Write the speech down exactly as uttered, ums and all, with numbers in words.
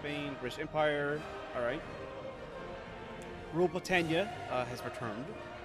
Spain, British Empire. All right. Rule Britannia uh, has returned.